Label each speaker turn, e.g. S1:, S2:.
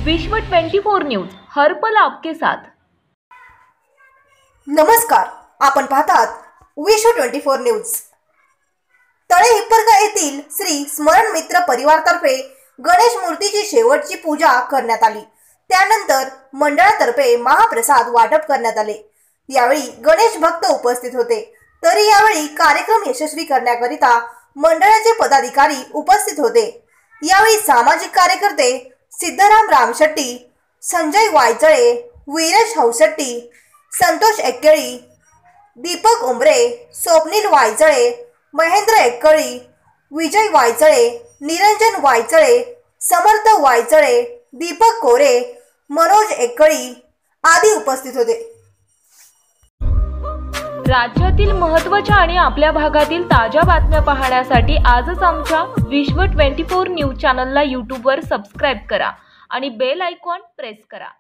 S1: विश्व 24 न्यूज हर पल आपके साथ।
S2: नमस्कार, आपण पाहतात विश्व 24 न्यूज। तळे हिप्परगा येथील श्री स्मरण मित्र परिवारातर्फे गणेश मूर्तीची शेवटची पूजा करण्यात आली। त्यानंतर मंडळातर्फे महाप्रसाद वाटप करण्यात आले। यावेळी गणेश भक्त उपस्थित होते। तरी यावेळी कार्यक्रम यशस्वी करण्याकरिता मंडळाचे पदाधिकारी उपस्थित होते। यावेळी सामाजिक कार्यकर्ते सिद्धराम रामशेट्टी, संजय वायचळे, वीरेश हौशेट्टी, संतोष एक्केळी, दीपक उमरे, स्वप्नील वायचळे, महेंद्र एक्केळी, विजय वायचळे, निरंजन वायचळे, समर्थ वायचळे, दीपक कोरे, मनोज एक्केळी आदी उपस्थित होते।
S1: राज्यातील महत्त्वाच्या आणि आपल्या भागातील ताज्या बातम्या पाहण्यासाठी आजच आमच्या विश्व 24 न्यूज चॅनलला YouTube वर सबस्क्राइब करा आणि बेल आयकॉन प्रेस करा।